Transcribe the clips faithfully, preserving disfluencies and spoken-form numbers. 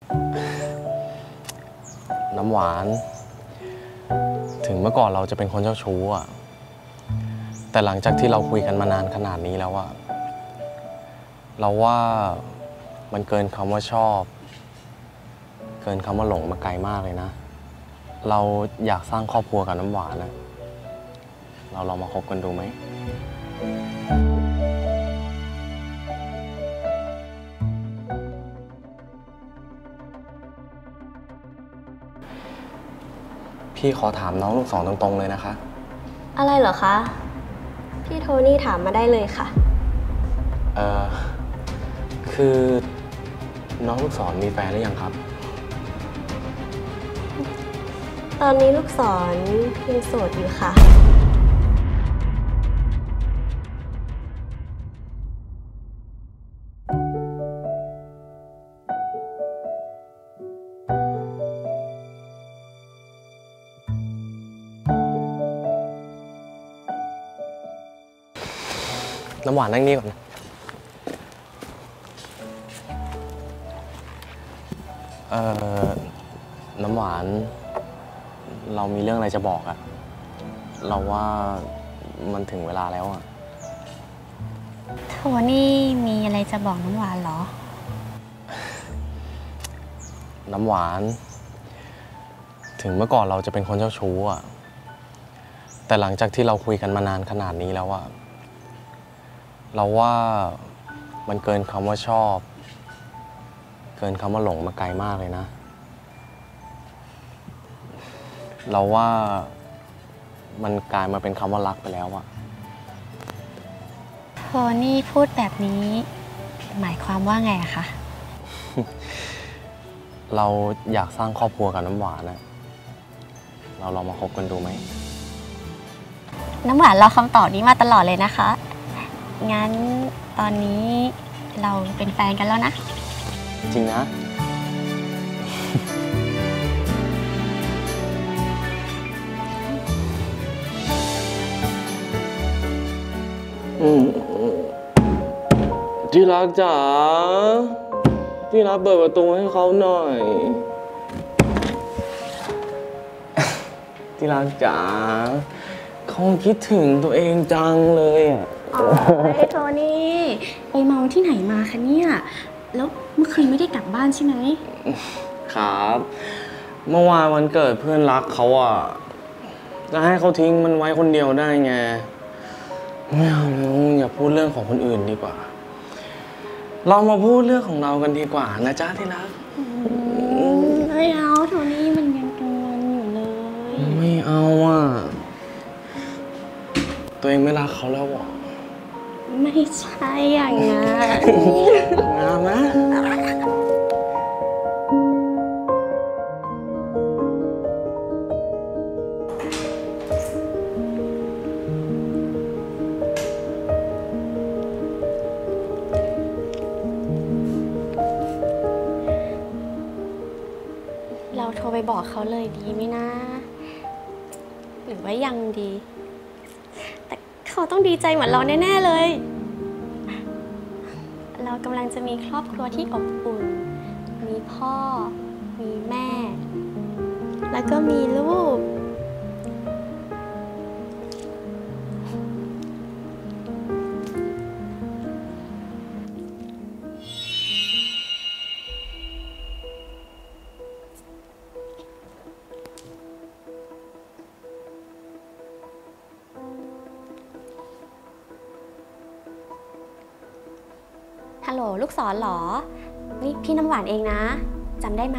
น้ำหวานถึงเมื่อก่อนเราจะเป็นคนเจ้าชู้อะแต่หลังจากที่เราคุยกันมานานขนาดนี้แล้วอะเราว่ามันเกินคำว่าชอบเกินคำว่าหลงมาไกลมากเลยนะเราอยากสร้างครอบครัวกับน้ำหวานนะเราลองมาคบกันดูไหมพี่ขอถามน้องลูกศรตรงๆเลยนะคะอะไรเหรอคะพี่โทนี่ถามมาได้เลยค่ะเอ่อคือน้องลูกศรมีแฟนหรือยังครับตอนนี้ลูกศรยังโสดอยู่ค่ะน้ำหวานนั่งนี่ก่อนนะเอ่อน้ำหวานเรามีเรื่องอะไรจะบอกอะเราว่ามันถึงเวลาแล้วอะโทนี่มีอะไรจะบอกน้ำหวานเหรอน้ำหวานถึงเมื่อก่อนเราจะเป็นคนเจ้าชู้อะแต่หลังจากที่เราคุยกันมานานขนาดนี้แล้วอะเราว่ามันเกินคำว่าชอบเกินคำว่าหลงมาไกลมากเลยนะเราว่ามันกลายมาเป็นคำว่ารักไปแล้วอะโทนี่พูดแบบนี้หมายความว่าไงอะคะเราอยากสร้างครอบครัวกับน้ำหวานนะเราลองมาคบกันดูไหมน้ำหวานรอคำตอบนี้มาตลอดเลยนะคะงั้นตอนนี้เราเป็นแฟนกันแล้วนะจริงนะที่รักจ๋าที่รักเปิดประตูให้เขาหน่อยที่รักจ๋าเขาคิดถึงตัวเองจังเลยอ่ะอ๋อโทนี่ไปเมาที่ไหนมาคะเนี่ยแล้วเมื่อคืนไม่ได้กลับบ้านใช่ไหมครับเมื่อวานวันเกิดเพื่อนรักเขาอ่ะจะให้เขาทิ้งมันไว้คนเดียวได้ไงไม่เอาอย่าพูดเรื่องของคนอื่นดีกว่าเรามาพูดเรื่องของเรากันดีกว่านะจ๊ะที่รักไม่เอาโทนี่มันยังกลางวันอยู่เลยไม่เอาอ่ะตัวเองไม่รักเขาแล้วหรอไม่ใช่อย่างนั้นงามนะเราโทรไปบอกเขาเลยดีไหมนะหรือว่ายังดีแต่เขาต้องดีใจเหมือนเราแน่ๆเลยเรากำลังจะมีครอบครัวที่อบอุ่นมีพ่อมีแม่แล้วก็มีลูกฮัลโหลลูกศรเหรอนี่พี่น้ำหวานเองนะจำได้ไหม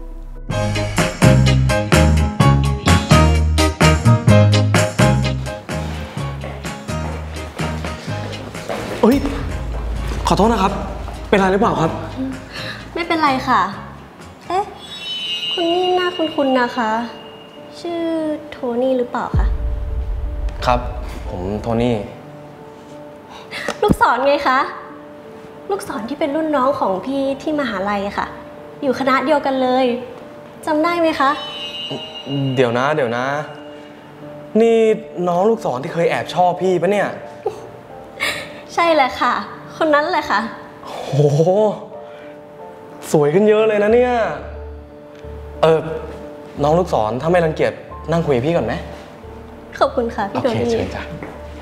เฮ้ยขอโทษนะครับเป็นอะไรหรือเปล่าครับไม่เป็นไรค่ะเอ๊ะคุณนี่หน้าคุ้นๆนะคะชื่อโทนี่หรือเปล่าคะครับผมโทนี่ลูกศรไงคะลูกศรที่เป็นรุ่นน้องของพี่ที่มหาลัยค่ะอยู่คณะเดียวกันเลยจำได้ไหมคะเดี๋ยวนะเดี๋ยวนะนี่น้องลูกศรที่เคยแอบชอบพี่ปะเนี่ยใช่แหละค่ะคนนั้นแหละค่ะโหสวยขึ้นเยอะเลยนะเนี่ย เออ น้องลูกศรถ้าไม่รังเกียจนั่งคุยกับพี่ก่อนไหมขอบคุณค่ะพี่โอโทเคนี่เชิญจ้ะ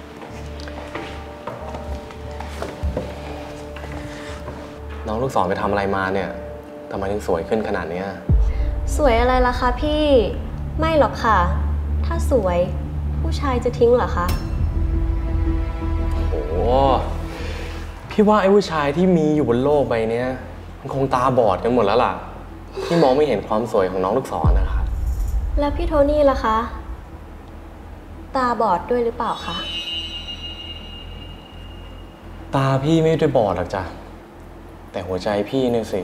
น้องลูกศรไปทำอะไรมาเนี่ยทำไมถึงสวยขึ้นขนาดเนี้ยสวยอะไรล่ะคะพี่ ไม่หรอกค่ะ ถ้าสวยผู้ชายจะทิ้งเหรอคะโอ้โหพี่ว่าไอ้ผู้ชายที่มีอยู่บนโลกใบเนี้ยมันคงตาบอดกันหมดแล้วล่ะ ที่มองไม่เห็นความสวยของน้องลูกศรนะคะแล้วพี่โทนี่ล่ะคะ ตาบอดด้วยหรือเปล่าคะตาพี่ไม่ได้บอดหรอกจ้ะ แต่หัวใจพี่เนี่ยสิ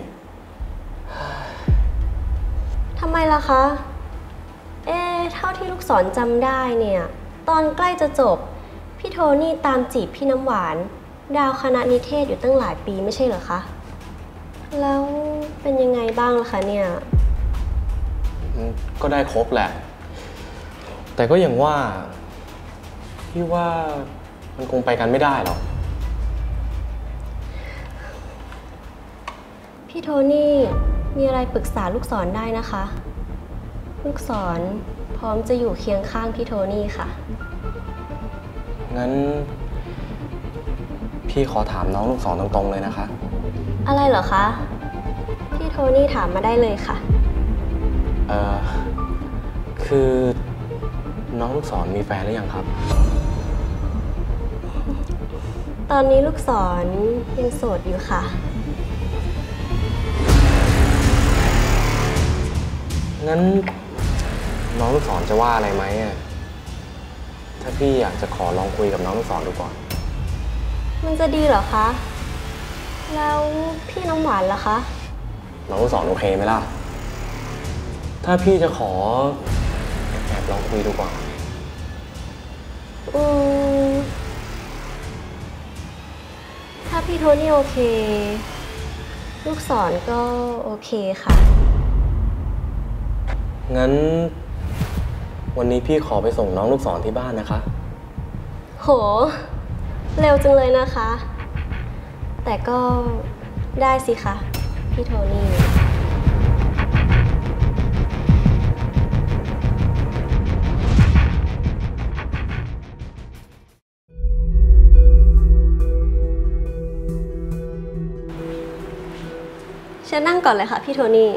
ทำไมล่ะคะ เอ๊ะเท่าที่ลูกศรจำได้เนี่ย ตอนใกล้จะจบ พี่โทนี่ตามจีบพี่น้ำหวาน ดาวคณะนิเทศอยู่ตั้งหลายปีไม่ใช่เหรอคะ แล้วเป็นยังไงบ้างล่ะคะเนี่ยก็ได้ครบแหละ แต่ก็อย่างว่า พี่ว่ามันคงไปกันไม่ได้หรอกพี่โทนี่มีอะไรปรึกษาลูกศรได้นะคะ ลูกศรพร้อมจะอยู่เคียงข้างพี่โทนี่ค่ะงั้น พี่ขอถามน้องลูกศรตรงๆเลยนะคะอะไรเหรอคะ พี่โทนี่ถามมาได้เลยค่ะเอ่อ คือน้องลูกศรมีแฟนหรือยังครับตอนนี้ลูกศรยังโสดอยู่ค่ะงั้นน้องลูกศรจะว่าอะไรไหมอ่ะ ถ้าพี่อยากจะขอลองคุยกับน้องลูกศรดูก่อนมันจะดีเหรอคะ แล้วพี่น้ำหวานล่ะคะน้องลูกศรโอเคไหมล่ะ ถ้าพี่จะขอแอบลองคุยดูก่อนอืมถ้าพี่โทนี่โอเค ลูกศรก็โอเคค่ะงั้น วันนี้พี่ขอไปส่งน้องลูกศรที่บ้านนะคะโห เร็วจังเลยนะคะ แต่ก็ได้สิคะพี่โทนี่ เชิญนั่งก่อนเลยค่ะพี่โทนี่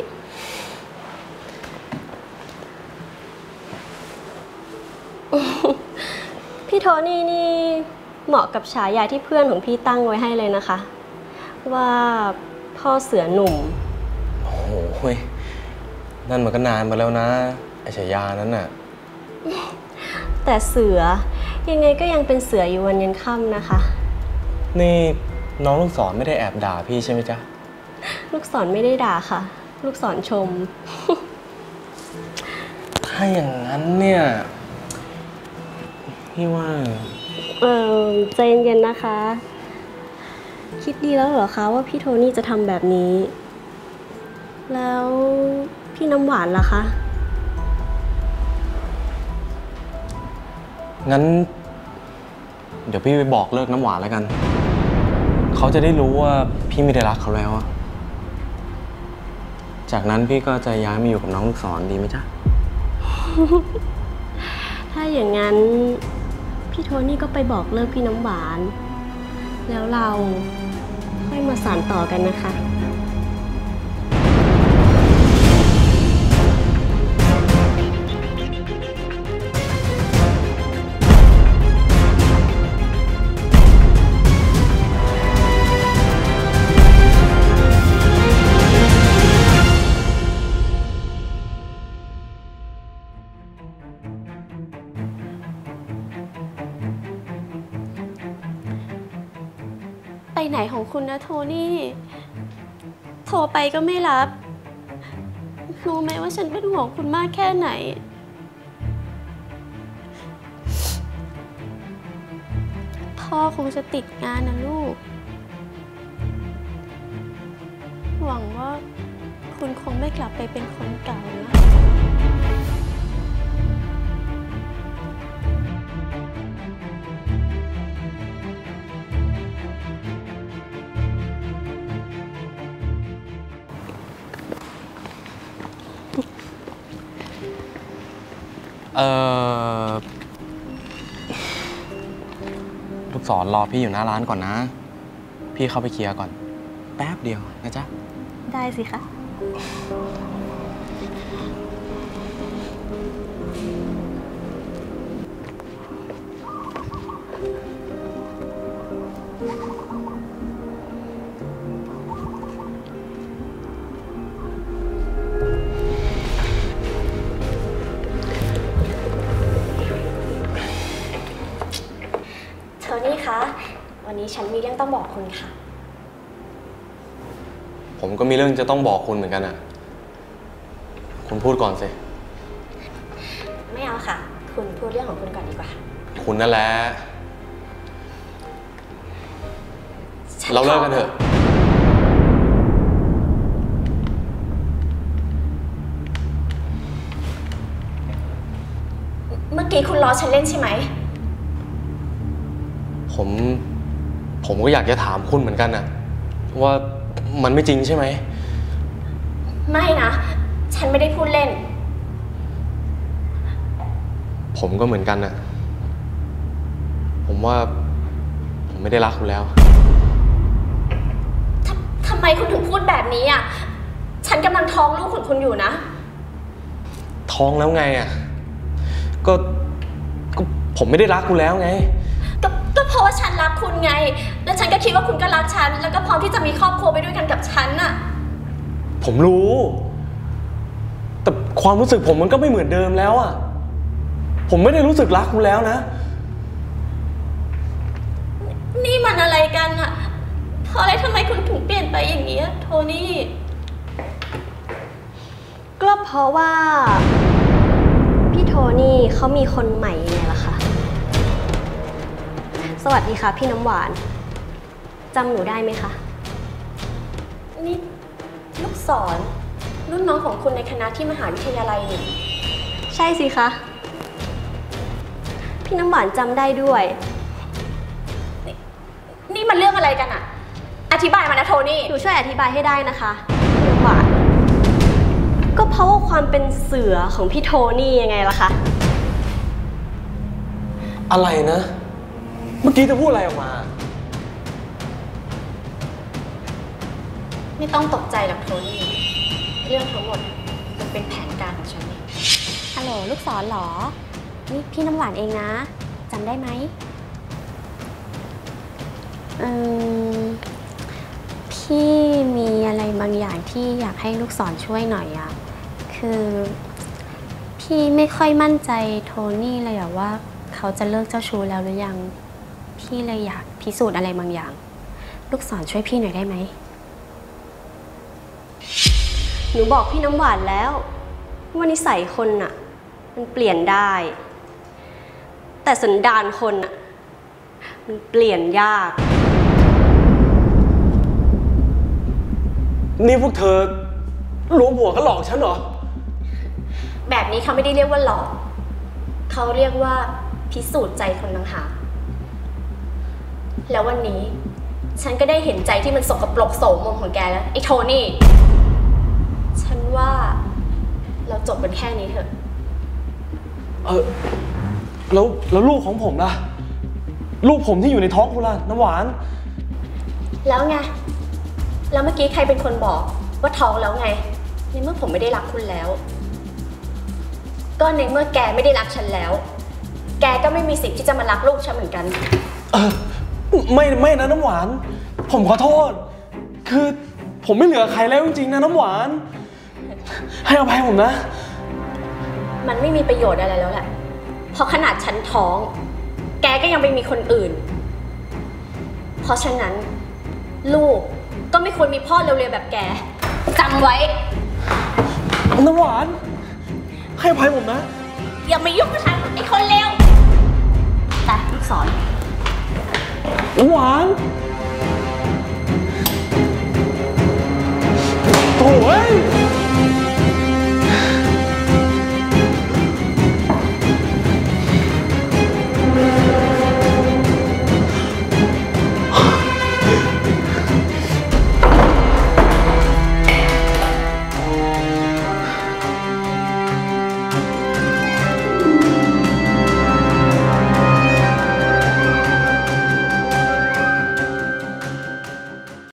พี่โทนี่นี่เหมาะกับฉายาที่เพื่อนของพี่ตั้งไว้ให้เลยนะคะ ว่าพ่อเสือหนุ่มโอ้โหนั่นมันก็นานมาแล้วนะ ไอฉายานั้นน่ะแต่เสือยังไงก็ยังเป็นเสืออยู่วันยันค่ำนะคะนี่น้องลูกศรไม่ได้แอบด่าพี่ใช่ไหมจ๊ะลูกศรไม่ได้ด่าค่ะ ลูกศรชมถ้าอย่างนั้นเนี่ย พี่ว่าเออใจเย็นๆนะคะ คิดดีแล้วเหรอคะว่าพี่โทนี่จะทำแบบนี้ แล้วพี่น้ำหวานล่ะคะงั้น เดี๋ยวพี่ไปบอกเลิกน้ำหวานแล้วกัน เขาจะได้รู้ว่าพี่ไม่ได้รักเขาแล้วอะจากนั้นพี่ก็จะย้ายมาอยู่กับน้องลูกศรดีไหมจ๊ะถ้าอย่างนั้นพี่โทนี่ก็ไปบอกเลิกพี่น้ำหวาน แล้วเราค่อยมาสานต่อกันนะคะ ไปไหนของคุณนะโทนี่ โทรไปก็ไม่รับ รู้ไหมว่าฉันเป็นห่วงคุณมากแค่ไหน พ่อคงจะติดงานนะลูก หวังว่าคุณคงไม่กลับไปเป็นคนเก่านะเออลูกศรรอพี่อยู่หน้าร้านก่อนนะพี่เข้าไปเคลียร์ก่อนแป๊บเดียวนะจ๊ะได้สิคะโทนี่คะวันนี้ฉันมีเรื่องต้องบอกคุณค่ะผมก็มีเรื่องจะต้องบอกคุณเหมือนกันอ่ะคุณพูดก่อนสิไม่เอาค่ะคุณพูดเรื่องของคุณก่อนดีกว่าคุณนั่นแหละเราเลิกกันเถอะเมื่อกี้คุณล้อฉันเล่นใช่ไหมผมผมก็อยากจะถามคุณเหมือนกันนะว่ามันไม่จริงใช่ไหมไม่นะฉันไม่ได้พูดเล่นผมก็เหมือนกันนะผมว่าผมไม่ได้รักคุณแล้วทำไมคุณถึงพูดแบบนี้อ่ะฉันกำลังท้องลูกของคุณอยู่นะท้องแล้วไงอ่ะก็ก็ผมไม่ได้รักคุณแล้วไงก็ก็เพราะว่าฉันรักคุณไงแล้วฉันก็คิดว่าคุณก็รักฉันแล้วก็พร้อมที่จะมีครอบครัวไปด้วยกันกับฉันน่ะผมรู้แต่ความรู้สึกผมมันก็ไม่เหมือนเดิมแล้วอ่ะผมไม่ได้รู้สึกรักคุณแล้วนะนี่มันอะไรกันอ่ะเพราะอะไรทำไมคุณถึงเปลี่ยนไปอย่างนี้โทนี่ก็เพราะว่าพี่โทนี่เขามีคนใหม่ไงล่ะค่ะสวัสดีค่ะพี่น้ำหวานจำหนูได้ไหมคะนี่ลูกศรรุ่นน้องของคุณในคณะที่มหาวิทยาลัยนี่ใช่สิคะพี่น้ำหวานจำได้ด้วยนนี่มันเรื่องอะไรกันอะอธิบายมานะโทนี่หนูช่วยอธิบายให้ได้นะคะพี่น้ำหวานก็เพราะว่าความเป็นเสือของพี่โทนี่ยังไงล่ะคะอะไรนะเมื่อกี้จะพูดอะไรออกมาไม่ต้องตกใจหรอกโทนี่เรื่องทั้งหมดมันเป็นแผนการของฉันเองฮัลโหลลูกศรหรอนี่พี่น้ำหวานเองนะจำได้ไหมอืมพี่มีอะไรบางอย่างที่อยากให้ลูกศรช่วยหน่อยอะคือพี่ไม่ค่อยมั่นใจโทนี่เลยอะว่าเขาจะเลิกเจ้าชู้แล้วหรือยังพี่เลยอยากพิสูจน์อะไรบางอย่างลูกศรช่วยพี่หน่อยได้ไหมหนูบอกพี่น้ำหวานแล้วว่านิสัยคนน่ะมันเปลี่ยนได้แต่สันดานคนน่ะมันเปลี่ยนยากนี่พวกเธอรวมหัวกันหลอกฉันเหรอแบบนี้เขาไม่ได้เรียกว่าหลอกเขาเรียกว่าพิสูจน์ใจคนต่างหากแล้ววันนี้ฉันก็ได้เห็นใจที่มันสกปรกโสมมของแกแล้วไอ้โทนี่ฉันว่าเราจบกันแค่นี้เถอะเออแล้วแล้วลูกของผมล่ะลูกผมที่อยู่ในท้องคุณล่ะน้ำหวานแล้วไงแล้วเมื่อกี้ใครเป็นคนบอกว่าท้องแล้วไงในเมื่อผมไม่ได้รักคุณแล้วก็ในเมื่อแกไม่ได้รักฉันแล้วแกก็ไม่มีสิทธิ์ที่จะมารักลูกฉันเหมือนกันเออไม่ไม่นะน้ำหวานผมขอโทษคือผมไม่เหลือใครแล้วจริงๆนะน้ำหวานให้อภัยผมนะมันไม่มีประโยชน์อะไรแล้วแหละเพราะขนาดฉันท้องแกก็ยังไปมีคนอื่นเพราะฉะนั้นลูกก็ไม่ควรมีพ่อเร็วๆแบบแกจำไว้น้ำหวานให้อภัยผมนะอย่ามายุ่งกับฉันไอ้คนเลวแต่ลูกศรน้ำหวานโถ่